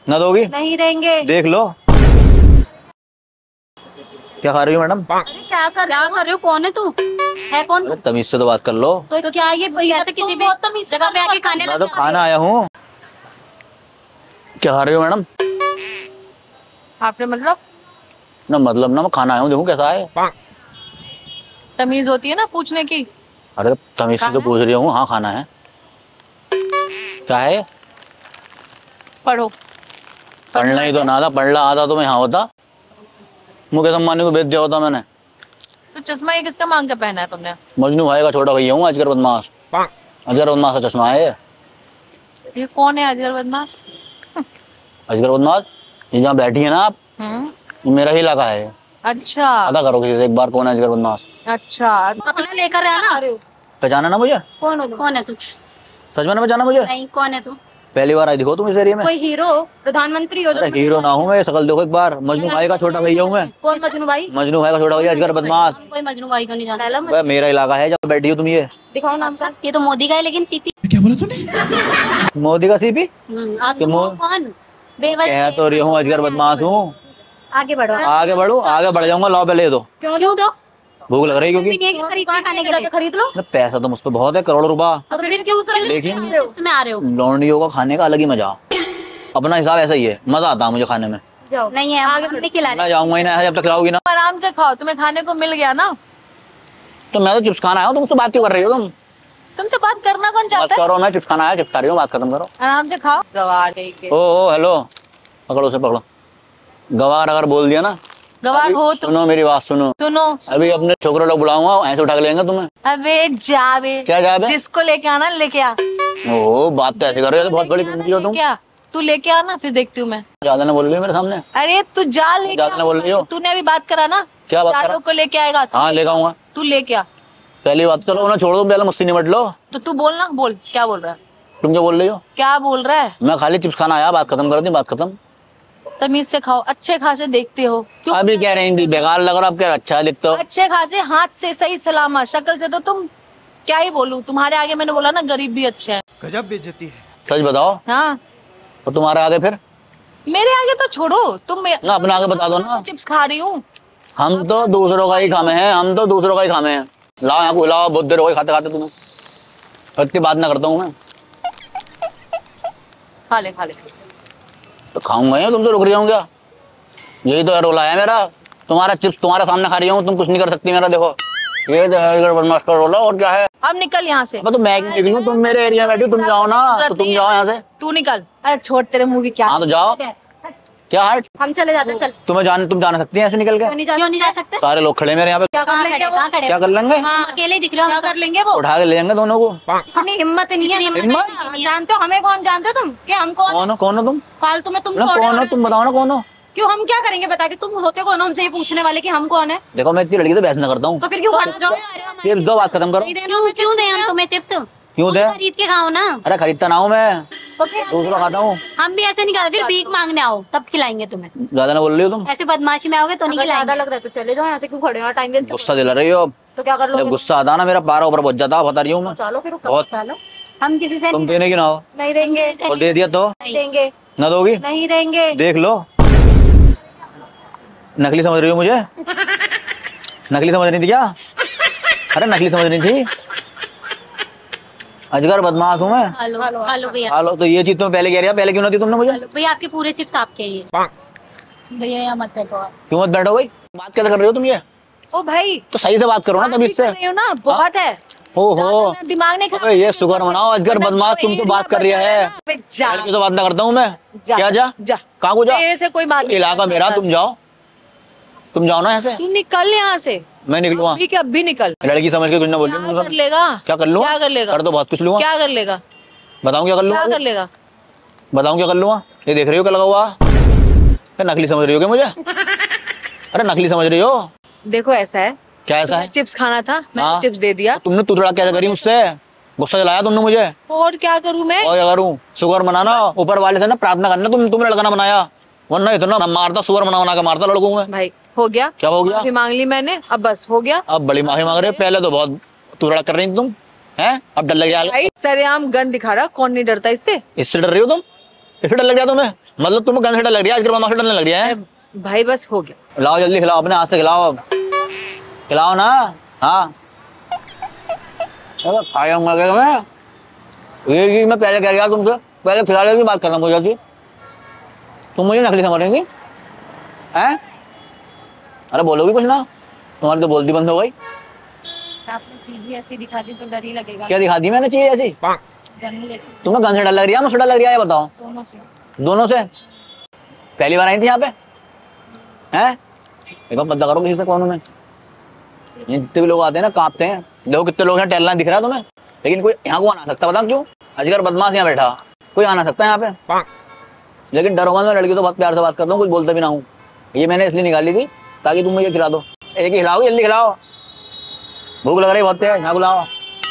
ना दोगी? नहीं देंगे। देख लो। क्या खा रही हो मैडम? क्या कर रहे हो? कौन है तू? है कौन तू? तमीज से तो बात कर लो। तो क्या ये ऐसे किसी भी जगह पे आके खाने मैं तो खाना आया हूँ। क्या खा रही हो मैडम? आपने मतलब ना मतलब ना, मैं खाना आया हूँ, देखो कैसा है। तमीज होती है ना पूछने की। अरे तमीज से तो पूछ रही हूँ। हाँ खाना है। क्या है? पढ़ो। पढ़ना ही तो ना था, पढ़ना आता तो मैं यहाँ होता, मुकेश अंबानी को भेज दिया होता मैंने। तो चश्मा ये किसका मांग के पहना है तुमने? मजनू भाई का छोटा भैया हूँ, अजगर बदमाश। अजगर बदमाश का चश्मा है। ये कौन है अजगर बदमाश? अजगर बदमाश ये जहाँ बैठी है ना आप, ये मेरा ही इलाका है। अच्छा पता करो किसी से एक बार कौन है अजगर बदमाश। अच्छा अपना लेकर आना। पहचाना ना मुझे? कौन है तू? सच में ना पहचाना मुझे? नहीं, कौन है तू? पहली बार आई दिखो तुम इस एरिया में। कोई हीरो प्रधानमंत्री हो? अरे हीरो ना हूँ मैं, शकल देखो एक बार। मजनू भाई का छोटा भैया हूँ मैं। कौन मजनू भाई? मजनू भाई का छोटा भैया अजगर बदमाश। कोई मजनू भाई को नहीं जानता। मेरा इलाका है जहाँ बैठी हो तुम। ये दिखाओ नाम। ये तो मोदी का है, लेकिन सीपी। क्या बोला तूने? मोदी का सीपी? कौन? कह तो रही हूँ अजगर बदमाश हूँ। आगे बढ़ो। आगे बढ़ो, आगे बढ़ जाऊंगा। लाओ पहले दो। क्यों दो? भूख लग रही है क्योंकि खाने के लिए खरीद लो। पैसा तो मुझ पर बहुत है, करोड़ों रुपया। तो फिर क्यों में आ रहे हो? लौंडियों का खाने का अलग ही मजा। अपना हिसाब ऐसा ही है, मजा आता है मुझे खाने में। नहीं है, आगे खिला। मैं जाऊंगा ही ना जब तक खिलाओगी ना। आराम से खाओ, तुम्हें खाने को मिल गया ना। तो मैं तो चिप्स खाना आया हूँ, तुमसे बात क्यों कर रही हो तुम? तुमसे बात करना कौन बात चाहता है? करो, मैं चिप्स खाना आया, चिप्स खा रही हूँ, बात खत्म करो। आराम से खाओ। गवार के ओ हेलो, पकड़ो उसे, पकड़ो। गवार अगर बोल दिया ना, गवार हो तुम। सुनो मेरी बात सुनो। अभी अपने छोकरे लोग बुलाऊंगा, ऐसे उठा के लेंगे तुम्हें। अबे जावे। क्या जावे? जिसको लेके आना लेके आ। ओ बात तो ऐसे कर रहे हो, बहुत बड़ी कंपनी हो तुम। क्या तू लेके आना, फिर देखती हूँ मैं। ज्यादा ना बोल रही हो मेरे सामने। अरे तू जा लेके ज्यादा ना बोल रही हो। तूने अभी बात करा ना। क्या बात करा? को लेके आएगा। हाँ लेके आऊंगा। तू लेके आ। पहली बात चलो ना छोड़ दो, पहले मुझसे निपट लो। तो तू बोल ना, बोल क्या बोल रहा है? तुम क्या बोल रही हो? क्या बोल रहा है? मैं खाली चिप्स खाना आया, बात खत्म कर दी, बात खत्म। तमीज से खाओ, अच्छे खासे देखते हो क्यों? अभी कह रहे हैं बेकार लग रहा, आप क्या अच्छा दिखते हो। अच्छे खासे हाथ से सही सलामत, शक्ल से तो तुम क्या ही बोलूं, तुम्हारे आगे मैंने बोला ना गरीब भी अच्छे हैं। गजब बेइज्जती है। सच बताओ। हाँ और तुम्हारे आगे फिर? मेरे आगे तो छोड़ो, तुम ना अपने आगे बता दो ना। चिप्स खा रही हूँ। हम तो दूसरों का ही खामे हैं, हम तो दूसरों का ही खामे हैं। लाओ यहाँ को लाओ, बहुत देर हो गई खाते खाते तुम्हें। इतनी बात ना करता हूँ मैं। खा ले खा ले। तो खाऊंगा ही, तुम तो रुक रही हो क्या? यही तो रोला है मेरा। तुम्हारा चिप्स तुम्हारे सामने खा रही हूँ, तुम कुछ नहीं कर सकती मेरा। देखो ये तो बदमाश का रोला, और क्या है। अब निकल यहाँ से। तो मैं क्यों निकलूं? तुम मेरे एरिया में बैठी, तुम जाओ ना, तो तुम जाओ यहाँ से। तू निकल। अरे छोड़, तेरे मुंह भी क्या। हाँ तो जाओ। क्या हट? हम चले जाते हैं, चल। तुम जान सकती हैं ऐसे निकल के? क्यों नहीं जा सकते? सारे लोग खड़े मेरे यहाँ पे। क्या कर लेंगे वो? क्या कर लेंगे? हाँ, अकेले दिख रहे हो। क्या कर लेंगे वो? उठा के ले जाएंगे दोनों को। इतनी हिम्मत नहीं है। हिम्मत? जानते हो हमें कौन? जानते हो तुम कि हम कौन है? कौन हो तुम? फालतू में तुम कौन हो तुम? बताओ ना कौन हो। क्यों? हम क्या करेंगे बता के? तुम होते कौन हो हमसे ये पूछने वाले कि हम कौन है? देखो मैं इतनी लड़की तो बहस ना करता हूँ। तो फिर क्यों खड़ा जाओ? चिप्स दो, बात खत्म करो। क्यों दें हम तुम्हें चिप्स? क्यों दे? खरीद के खाओ ना। अरे खरीदता ना हूँ मैं, तो फिर दूसरा खाता हूँ। हम भी ऐसे नहीं खाते, फिर भीख मांगने आओ तब खिलाएंगे तुम्हें। ज्यादा ना बोल रही हो तुम। ऐसे बदमाशी में आओगे तो नहीं खिलाएंगे। ज्यादा लग रहा है तो चले जाओ यहाँ से, क्यों खड़े हो? Time waste. गुस्सा दिला रही हो। तो क्या कर लो? जब गुस्सा आता ना मेरा पारा ऊपर पहुंच जाता, बता रही हूँ मैं। चलो फिर बहुत। चलो। हम किसी से तुम देने की ना हो। नहीं देंगे। और दे दिया तो नहीं देंगे। ना दोगी? नहीं देंगे। देख लो। नकली समझ रही हो मुझे? नकली समझ रही थी क्या? अरे नकली समझ रही थी। अजगर बदमाश हूँ मैं। हेलो भैया। हेलो, तो ये चीज तुम पहले कह रही है, पहले क्यों नहीं दी तुमने मुझे? भैया आपके पूरे चिप्स आपके ही है। भैया यहाँ मत बैठो। क्यों मत बैठो भाई? बात कैसे कर रही हो तुम ये? ओ भाई तो सही से बात करो ना तभी इससे। ना बहुत है। ओहो, दिमाग नहीं खराब। ये शुगर मनाओ। अजगर बदमाश तुम तो बात कर रही है। पहले तो बात ना करता हूँ मैं। क्या जा? कहाँ को जा? मेरे से कोई बात। इलाका मेरा, तुम जाओ। तुम जाओ ना यहाँ से। तू निकल यहाँ से। मैं निकलूंगा? अभी के अभी निकल। लड़की समझ के कुछ ना बोल। क्या कर लेगा? क्या कर लूंगा? क्या कर लेगा? कर तो बहुत कुछ लूंगा। क्या कर लेगा? बताऊं क्या कर लूंगा? क्या कर लेगा? बताऊं क्या कर लूंगा? ये देख रही हो क्या लगा हुआ? क्या नकली समझ रही हो क्या मुझे? अरे नकली समझ रही हो? देखो ऐसा है। क्या ऐसा है? चिप्स खाना था, मैंने हाँ। चिप्स दे दिया। तुमने तुतड़ा क्या करी मुझसे? गुस्सा दिलाया तुमने मुझे। और क्या करूं मैं? और क्या करूं? शुगर मनाना, ऊपर वाले से ना प्रार्थना करना। तुमने लड़का ना बनाया, वरना इतना मारता, सुअर बना के मारता लड़कों में। भाई हो गया। क्या हो गया? माफी मांग ली मैंने, अब बस हो गया। अब बड़ी माफी मांग रहे हो? पहले तो बहुत तुतड़ा कर रही थी तुम, हैं? अब डर लग गया? सरेआम गन दिखा रहा, कौन नहीं डरता इससे? इससे डर रही हो तुम? इससे डर लग रहा तुम्हें? मतलब तुम्हें गन से डर लग रहा है, आजकल मामा से डरने लग रहा है? भाई बस हो गया। खिलाओ जल्दी, खिलाओ अपने हाथ से खिलाओ अब, खिलाओ ना। हाँ अरे खाया हूँ मैं, ये मैं पहले कह रहा तुमसे, पहले खिलाने की बात करना मुझे थी, तुम मुझे नकली समझ रही थी हैं? अरे बोलोगी कुछ ना, तुम्हारी तो बोलती बंद हो गई। आपने चीज भी ऐसी दिखा दी तो डर ही लगेगा। क्या दिखा दी मैंने चीज ऐसी? गन जैसी। तुम्हें गन से डर लग रही है, मुझसे डर लग रही है, ये बताओ। दोनों से। दोनों से? पहली बार आई थी यहाँ पे हैं? एक बार पता करो किसी से, कौन हूं मैं? ये जितने भी लोग आते हैं ना कांपते हैं, देखो कितने लोग हैं, टहलना दिख रहा है तुम्हें, लेकिन कोई यहाँ को आना सकता, बताओ क्यों? अजगर बदमाश यहाँ बैठा, कोई आना सकता है यहाँ पे, लेकिन डरो मत, मैं लड़की तो बहुत प्यार से बात करता हूँ, कुछ बोलता भी ना हूँ। ये मैंने इसलिए निकाली थी ताकि तुम मुझे खिला दो, एक ही खिलाओ, जल्दी खिलाओ, भूख लग रही बहुत है, यहाँ खिलाओ।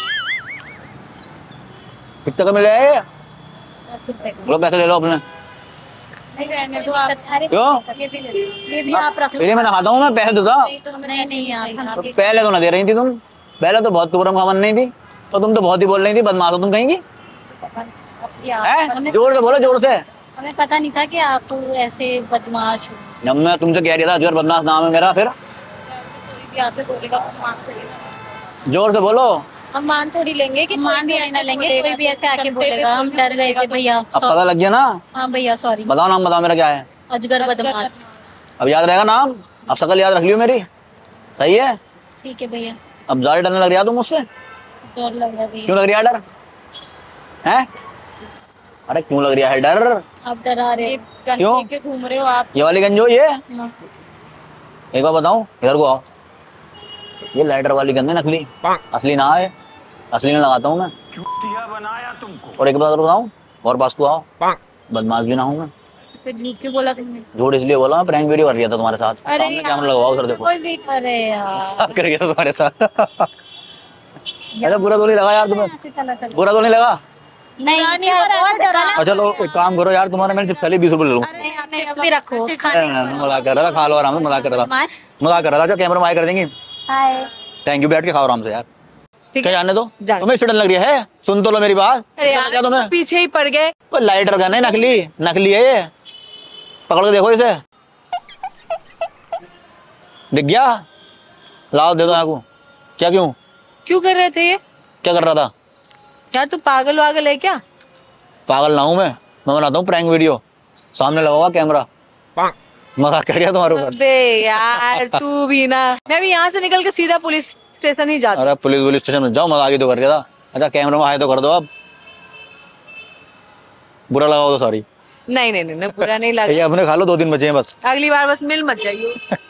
कितने का मिले ये? 10 रुपए का। लो पैसे ले लो अपने। नहीं रहने दो आप। क्यों? ये भी ले लो। ये भी आप रख लो। फिर मैं खाता हूँ, मैं पैसे देता। नहीं नहीं आप तो पहले तो ना दे रही थी तुम, पहले तो बहुत तुरम खबर नहीं थी, तो तुम तो बहुत ही बोल रही थी, बदमाश हो तुम कहीं की है? जोर से बोलो, जोर से। हमें पता नहीं था कि आप ऐसे बदमाश हो। जब मैं तुमसे कह रहा था अजगर बदमाश नाम है मेरा, फिर कोई भी आके बोलेगा हम मान थोड़ी जोर से बोलो। हम मान थोड़ी लेंगे कि मान भी ना लेंगे, कोई भी ऐसे आके बोलेगा हम डर गए थे भैया। अब पता लग गया ना? हाँ भैया सॉरी। बताओ नाम, बताओ मेरा क्या है? अजगर बदमाश। अब याद रहेगा नाम, अब शकल याद रख लियो मेरी, सही है? ठीक है भैया। अब ज्यादा डरने लग रहा है तुम मुझसे? डर लग रहा है भैया। क्यों लग रहा है डर है? अरे क्यों लग रहा है डर? आप डरा रहे क्यों? के घूम रहे हो आप। ये वाली गंज हो ये? एक बार बताऊं, इधर को आओ, ये लाइटर वाली गंज है नकली, असली ना है, असली में लगाता हूँ मैं। बनाया तुमको। और एक बात बताऊं, और पास को आओ, बदमाश भी ना हूँ मैं। फिर झूठ क्यों बोला तुमने? झूठ इसलिए बोला, मैं प्रैंक वीडियो कर रहा था तुम्हारे साथ, सामने कैमरा लगवाओ उधर देखो, कोई भी अरे यार कर रहा था तुम्हारे साथ। अरे बुरा तो नहीं लगा यार तुम्हें? ऐसे चला चल। बुरा तो नहीं लगा? नहीं और डरा। अच्छा चलो एक काम करो यार, तुम्हारा मैंने चिप्स 20 रुपए ले लूँ। चिप्स भी रखो। मजाक कर रहा था, खा लो आराम से, मजाक कर रहा था, मजाक कर रहा था। जो कैमरा में आए कर देंगी, हाय। थैंक यू, बैठ के खाओ आराम से यार। ठीक क्या है, जाने दो, जाने। तुम्हें इससे डर लग रही है? सुन तो लो मेरी बात, अरे क्या यार तुम्हें? पीछे ही पड़ गए। वो लाइटर गन है, नकली, नकली है ये, पकड़ के देखो इसे, दिख गया? लाओ दे दो यहाँ को। क्या क्यों क्यों कर रहे थे ये? क्या कर रहा था? यार तू पागल वागल है क्या? पागल ना हूं मैं बनाता हूँ प्रैंक वीडियो, सामने लगा हुआ कैमरा, मजाक कर गया तुम्हारे ऊपर। अबे यार तू भी ना, मैं भी यहाँ से निकल के सीधा पुलिस स्टेशन ही जाता। अरे पुलिस स्टेशन में जाओ, मजाक ही तो कर रहा था। अच्छा कैमरा में आए तो कर दो, अब बुरा लगा हो तो सॉरी। नहीं नहीं नहीं, नहीं बुरा नहीं ये लगा। अपने खा लो, 2 दिन बचे हैं बस। अगली बार बस मिल मत जाइयो।